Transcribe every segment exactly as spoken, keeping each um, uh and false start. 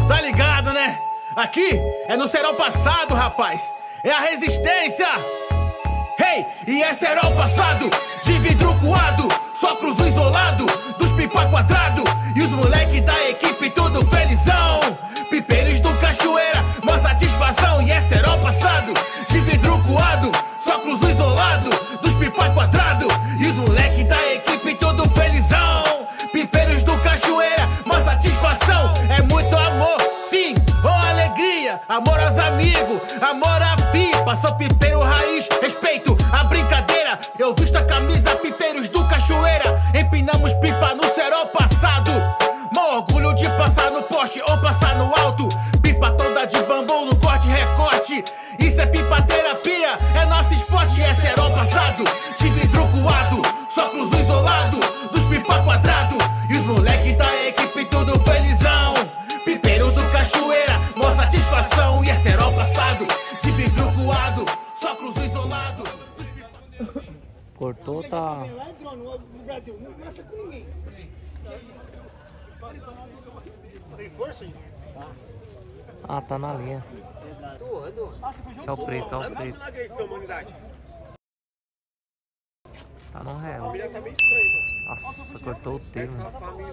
Tá ligado, né? Aqui é no Serol passado, rapaz. É a resistência. Hey, e é Serol passado, de vidro coado, só cruzo isolado, dos pipa quadrado. E os moleque da equipe tudo felizão. Pipeiros do Cachoeira, mó satisfação. E é Serol passado, de vidro coado, só cruzo isolado, dos pipa quadrado. E os moleque da equipe tudo felizão. Pipeiros do Cachoeira, mó satisfação. É muito amor, sim, oh alegria. Amor aos amigos, amor à pipa. Sou pipeiro raiz, respeito a brincadeira. Eu visto a camisa Pipeiros do Cachoeira. Empinamos pipa no Serol passado. Mó orgulho de passar no poste ou passar no alto. Pipa toda de bambu no corte recorte. Isso é pipa terapia, é nosso esporte. É Serol passado, de vidro coado, só cruzo isolado, dos pipa quadrado. E os moleque da equipe tudo felizão. Pipeiros do Cachoeira, mó satisfação. E é Serol passado, de vidro coado, só cruzo isolado. Cortou, tá. No Brasil, não começa com ninguém. Sem força, hein? Ah, tá na linha. Deixa o preto, olha o preto. Tá no réu. Nossa, cortou o T, mano.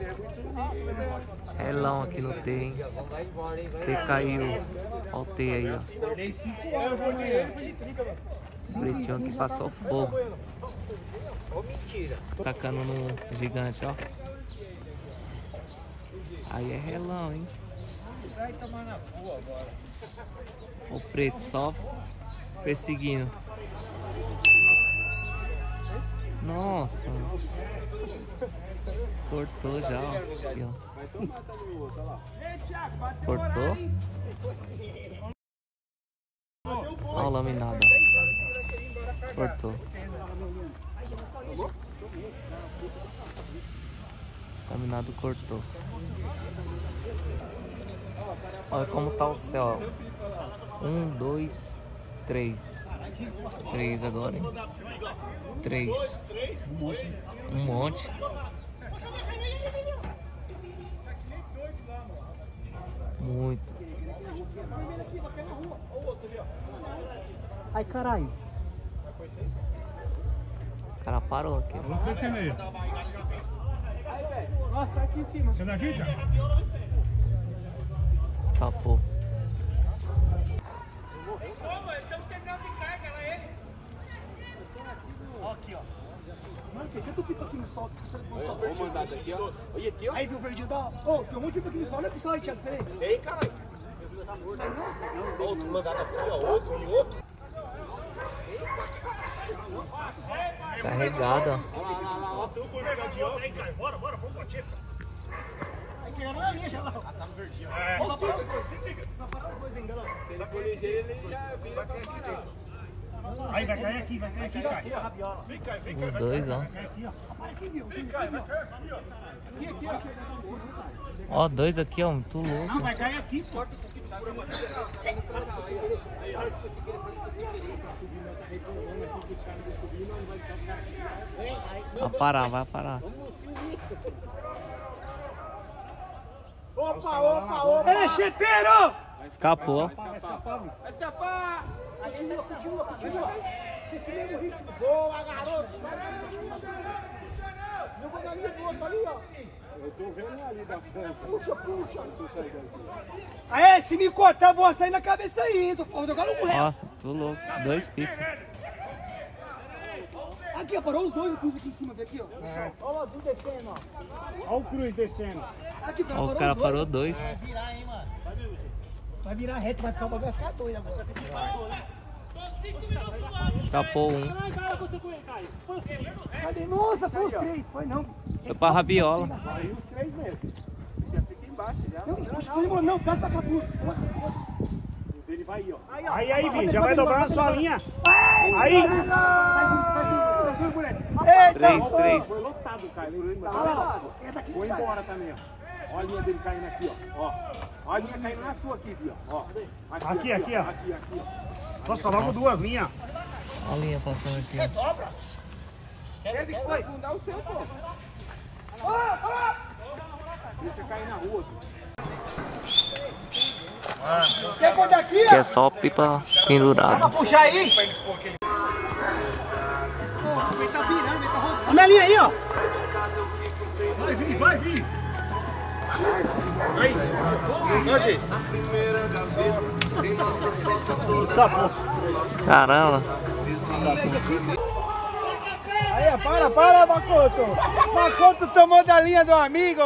Relão aqui no T, hein? T caiu. Olha o T aí, ó. Pretinho que passou fogo. Tacando no gigante, ó. Aí é relão, hein? O preto só perseguindo. Nossa. Cortou já, ó. Aqui, ó. Cortou. Olha o laminado. Cortou. Laminado cortou. Olha como tá o céu. Um, dois, três. Três agora, hein? Três. Um monte. Muito. Ai, caralho. O cara parou aqui. Vamos descendo aí. Nossa, aqui em cima. Quer daqui, já? Escapou. Aqui, ó. Mano, tem tanto pipa aqui no sol que se você não sol verde. Vou mandar daqui, ó. Olha aqui, ó. Aí, viu o verdinho da... Ô, tem um monte de pipa aqui no sol. Olha pro sol aí, Thiago. Você vê? Ei, caralho. Outro mandado aqui, ó. Outro e outro. Carregada. Olha lá, lá, lá, ó. Tem um por verdinho, ó. Vem, cara. Bora, bora. Vamos pra tcheca. Aí, que era a linha, já lá. Ah, tá no verdinho. É. Olha os dois, se liga. Só para uma coisa, engana. Se ele for ligeiro, ele já vai cair aqui dentro. Aí, vai cair aqui, vai cair aqui, cai. Vem cá, vem cá. Os dois, ó. Vai cair aqui, ó. Vem cá, vai cair aqui, ó. Aqui, aqui, ó. Ó, dois aqui, ó. Muito Não, louco. vai cair aqui, pô. Vai parar, vai parar. Opa, opa, opa! Ei, chepeiro! Escapou. Vai escapar! Continua, continua, continua! Esse mesmo ritmo. Boa, garoto! Eu vou na linha do outro ali, ó. Eu tô vendo ali da frente. Puxa, puxa! Aê, se me cortar, eu vou sair na cabeça aí. Tô falando agora no réu. Ó, tô louco. Dois picos. Aqui, ó, parou os dois, o cruz aqui em cima, vê aqui, ó. É. Olha o descendo, ó. Olha o cruz descendo. Aqui, o cara Ó, parou o cara os dois. parou dois. Vai virar, hein, mano. Vai virar reto, vai ficar, vai ficar doido agora. Escapou um. Cadê? Nossa, foi os três, foi não. Foi pra rabiola. Foi os três mesmo. Já fica embaixo, já. Não, puxa, não, não, pega pra cá, puxa. Ele vai aí, ó. Aí, aí, Vini, já vai dobrar na sua linha. Aí! Três, três. Foi lotado, cara, lá em cima. Foi embora também, ó. Olha a linha dele caindo aqui, ó. Ó. Olha a linha caindo na sua aqui, viu? Ó. Aqui, aqui, ó. Aqui, aqui, ó. Nossa, logo duas linhas. Olha a linha passando aqui, ó. Deve que foi. Afundar o seu, pô. Ó, ó! Deixa cair na rua, filho. Quer pôr daqui, Que é só pipa pendurada. puxar aí. A minha linha aí, ó. Vai vir, vai vir. Caramba. Aí, para, para, Makoto. Makoto tomou da linha do amigo.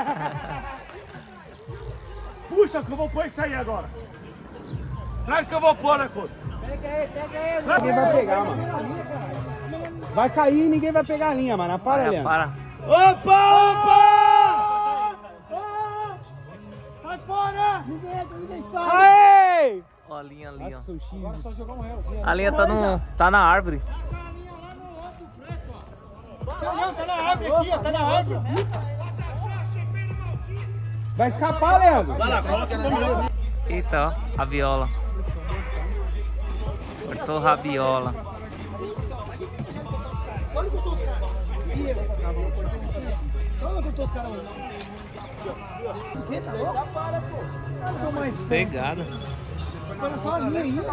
Puxa que eu vou pôr isso aí agora. Traz que eu vou pôr, né, Couto? Ninguém vai pegar, mano. Vai cair e ninguém vai pegar a linha, mano. Para, É, Leandro. para. Opa, opa! Oh! Sai fora! Ninguém, ninguém sai! Aê! Ó a linha ali, ó. Nossa, o X. Agora só jogar um réu. A linha tá, no, tá na árvore. Não, tá na árvore aqui, ó. Tá na árvore. Vai escapar, Leandro. Vai lá, coloca comigo. Eita, ó. Rabiola. Cortou rabiola. Cegada. Agora só a linha aí.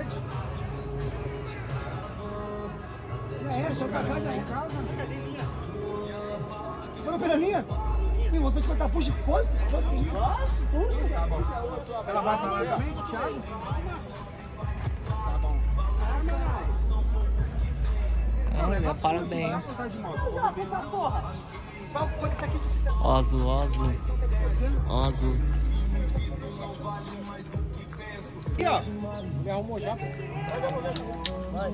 Já é, só cagar já em casa. Foi pela linha? Meu, vou te cortar, puxa, força. Puxa. Ela vai pra lá também, Thiago? Olha, parabéns. Ó, azul, ó, azul. Ó, azul. Aqui, ó. Me arrumou já. Vai.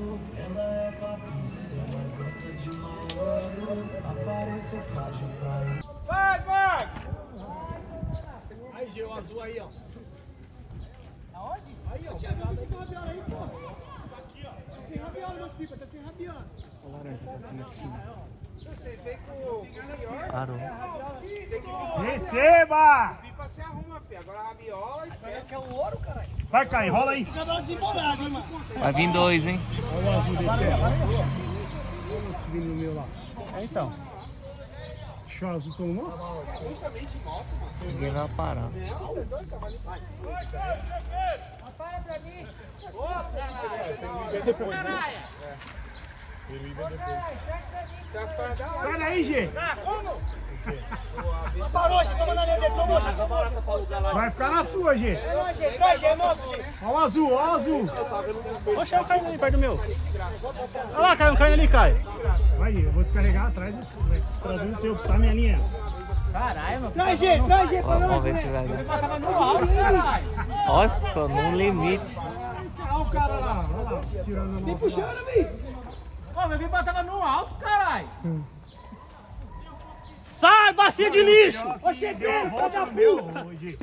Vai, vai! Aí, Gê, o azul aí, ó. Aonde? Aí, ó. Tinha vindo com rabiola aí, pô. Tá aqui, ó. Tá sem rabiola, meus pipas, tá sem rabiola. O laranja tá aqui em cima. Você fez com o pior. Parou. Receba! Pipa se arruma, filho. Agora a rabiola, esquece. Que é o ouro, caralho. Vai cair, rola aí. Fica dando desembolado, hein, mano. Vai vir dois, hein? Olha o azul descendo. Subindo no meu lá. É, então. Deixa o azul tomar. Ninguém vai parar. Para pra mim. Sai daí, Gê. Parou, Gê. Toma na linha dele. Tomou, Gê. Vai ficar na sua, Gê. Traz, Gê. Traz, Gê. É nosso, Gê. Olha o azul, olha o azul. Oxe, eu caindo ali perto do meu. Olha lá, caiu, caindo ali, Caio. Vai, eu vou descarregar atrás do trazendo o seu, tá minha linha. Caralho, mano. Traz, Gê. Traz, Gê. Ó, vamos ver se vai dar. Nossa, no limite. Olha o cara lá, olha lá, tirando a mão. Puxando, vi. Ô, meu bico tava no alto, caralho. Sai, bacia de lixo! Ô, cheguei, Volta tá da no meu, puta. hoje.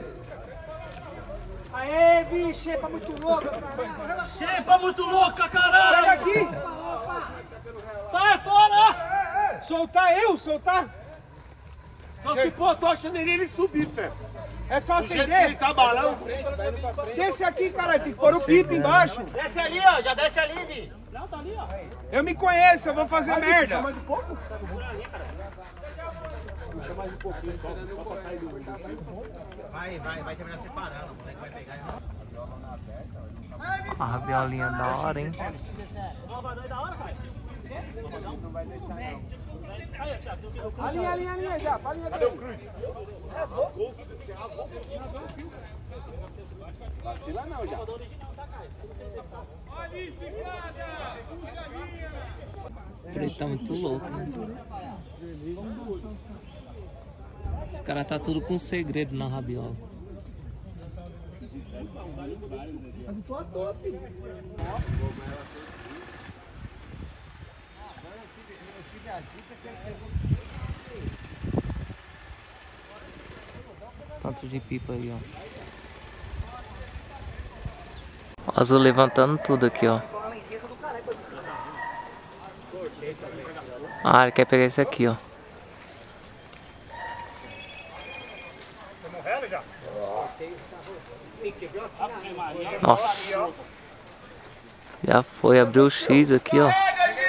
Aê, bicho, chepa muito louca, caralho. Chepa muito louca, caralho! Pega aqui. Sai fora! Soltar eu, soltar? Só se for a tocha nele ele subir, Fé. É só Do jeito que ele acender? tá balão. Desce aqui, caralho, tem que pôr o pipa embaixo. Desce ali, ó, já desce ali, Di. Não, tá ali, ó. Eu me conheço, eu vou fazer merda. Mais um pouco? Vai, vai, vai terminar separando. Você vai pegar e A rabiolinha da hora, hein? Ali, ali, ali, já. Cadê o Cruz? Vacila não, já. O preto tá muito louco, né? Os caras tá tudo com segredo na rabiola. Tanto de pipa aí, ó. O azul levantando tudo aqui, ó. Ah, ele quer pegar esse aqui, ó. Nossa. Já foi, abriu o X aqui, ó.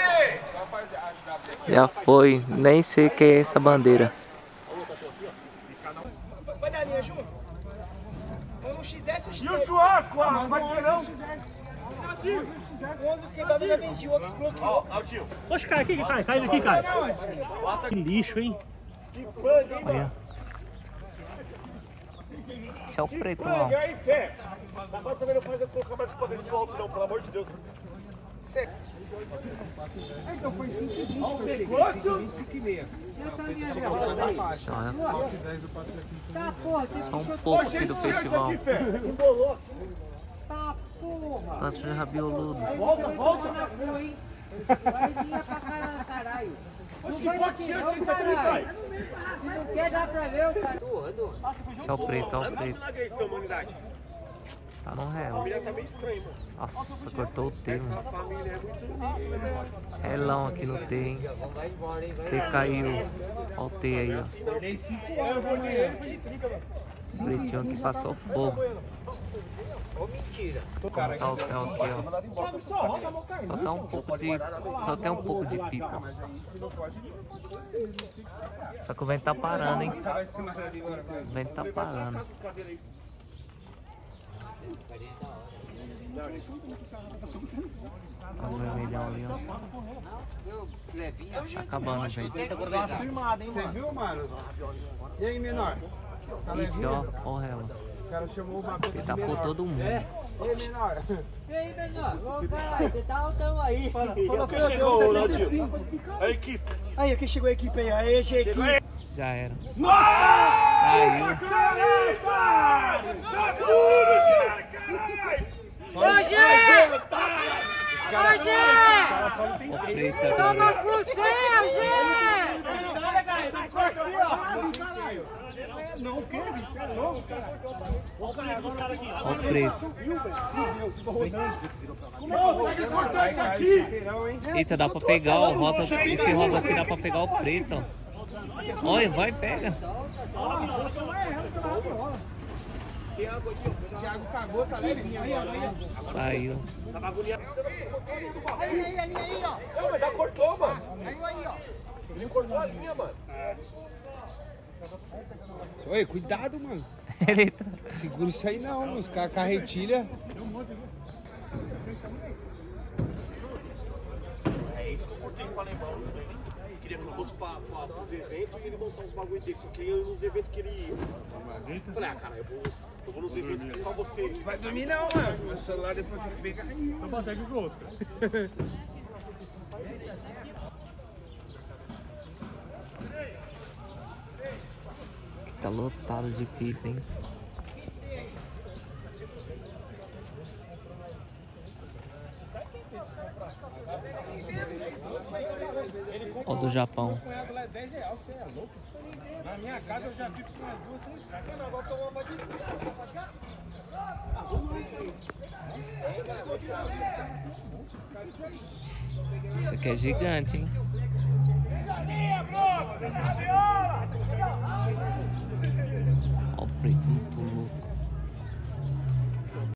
Já foi, nem sei o que é essa bandeira. Vai dar linha junto? Vamos o X S, o X S. E o churrasco, ah, vai ter não? O onze quebrado já vendi, o outro bloqueou. Ó, o tio. Oxe, cai aqui, cai, cai daqui, cai. Que lixo, hein? Olha. Esse é o preto, não. E aí, Fé? Agora também não faz eu colocar mais exponencial alto não, pelo amor de Deus. Seco. Então foi cinco e vinte. cinco e meia. Tá, porra, só um pouco aqui do festival. Tá, porra. Tanto de rabioludo. Volta, volta. Vai vir pra caralho, caralho. Não vai aqui não, caralho. Se não quer, dá pra ver, cara. Esse é o preto, é o preto. Larga isso, humanidade. Tá no réu. A família tá meio estranha, mano. Nossa, cortou o T, Essa mano. família é muito unida. Relão aqui no T, hein? T caiu. Olha o T aí, ó. Acordei cinco horas da manhã. Pretinho que passou fogo. Ô, mentira. Como tá o céu aqui, ó. Só tá um pouco de. Só tem um pouco de pipa. Só que o vento tá parando, hein? O vento tá parando. Olha o vermelhão ali, ó. Tá acabando, gente. Você viu, mano? E aí, menor? Ixi, ó, ó o réu. O cara chamou o bagulho Ele tapou todo mundo. E aí, menor? E aí, menor? Ô, caralho, você tá altão aí. Fala, Quem fala, chegou, deu Ronaldinho? setenta e cinco. A equipe. Aí, aqui chegou a equipe aí, ó. Aí, Jequim. Já era. Caiu. Rogério! O preto Toma agora. com céu, gente! Ó o preto. Eita, dá pra pegar o rosa. Esse rosa aqui dá pra pegar o preto, ó. Olha, vai, pega. Thiago cagou, tá leve? Aí, ó. Saiu. Aí, aí, aí, aí, ó. Não, mas já cortou, mano. Aí, aí, ó. Ele cortou a linha, mano. Oi, cuidado, mano. Ele tá... Segura isso aí não, mano. Os caras carretilha. É isso que eu cortei com o alemão. Eu queria que eu fosse pra, pra, pros eventos e ele montar uns bagulho dele. Só que eu ia nos eventos que ele ia. Eu falei, ah, cara, eu vou, eu vou nos eventos que só você. Vai dormir não, mano. Meu celular depois tem que pegar aí. Só bater com o Oscar. Tá lotado de pipa, hein? Ó do Japão. dez reais, você é louco? Na minha casa eu já fico com umas duas, três casas. Não, agora tomar uma desgraça. Isso aqui é gigante, hein? Galinha, bro!